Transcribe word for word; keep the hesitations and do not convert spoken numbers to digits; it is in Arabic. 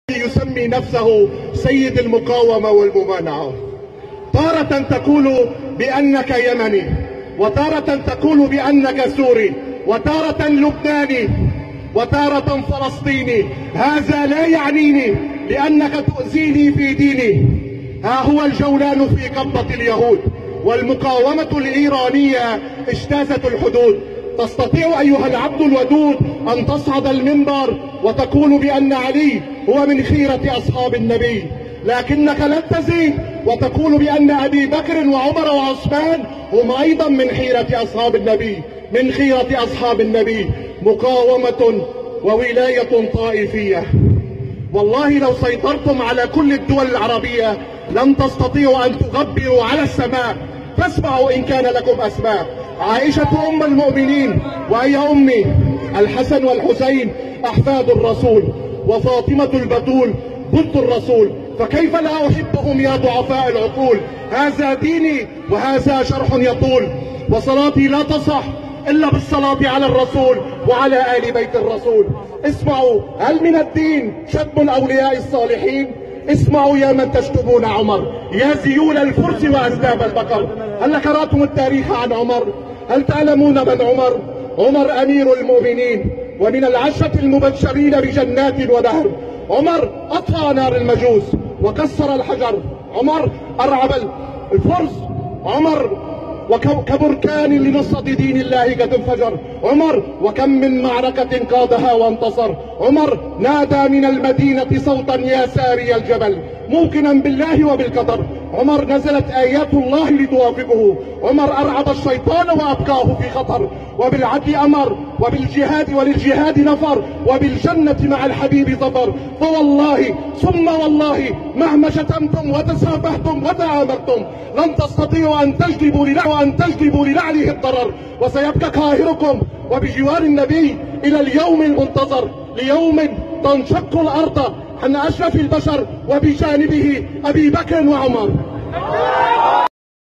يسمي نفسه سيد المقاومة والممانعة. تارة تقول بأنك يمني، وتارة تقول بأنك سوري، وتارة لبناني، وتارة فلسطيني. هذا لا يعنيني لأنك تؤذيني في ديني. ها هو الجولان في قبضة اليهود، والمقاومة الإيرانية اجتازت الحدود. تستطيع أيها العبد الودود أن تصعد المنبر وتقول بأن علي هو من خيرة أصحاب النبي، لكنك لن تزيد وتقول بأن أبي بكر وعمر وعثمان هم أيضا من خيرة أصحاب النبي، من خيرة أصحاب النبي. مقاومة وولاية طائفية. والله لو سيطرتم على كل الدول العربية لن تستطيعوا أن تغبروا على السماء. فاسمعوا إن كان لكم أسماء. عائشة أم المؤمنين وهي أمي، الحسن والحسين أحفاد الرسول، وفاطمة البتول بنت الرسول، فكيف لا أحبهم يا ضعفاء العقول؟ هذا ديني وهذا شرح يطول، وصلاتي لا تصح إلا بالصلاة على الرسول وعلى آل بيت الرسول. اسمعوا، هل من الدين شتم الأولياء الصالحين؟ اسمعوا يا من تشتمون عمر، يا زيول الفرس وأسباب البقر. هل قرأتم التاريخ عن عمر؟ هل تعلمون من عمر؟ عمر أمير المؤمنين ومن العشرة المبشرين بجنات ونهر. عمر أطفأ نار المجوس وكسر الحجر. عمر أرعب الفرس. عمر وكبركان لنصرة دين الله قد انفجر. عمر وكم من معركة قادها وانتصر. عمر نادى من المدينة صوتا يا ساري الجبل موقنا بالله وبالقدر. عمر نزلت آيات الله لتوافقه. عمر أرعب الشيطان وأبقاه في خطر. وبالعدل أمر، وبالجهاد وللجهاد نفر، وبالجنة مع الحبيب ظفر. فوالله ثم والله مهما شتمتم وتسافهتم وتآمرتم لن تستطيعوا أن تجلبوا لنعله أن تجلبوا لنعله الضرر، وسيبقى قاهركم وبجوار النبي إلى اليوم المنتظر، ليوم تنشق الأرض عن أشرف البشر وبجانبه أبي بكر وعمر.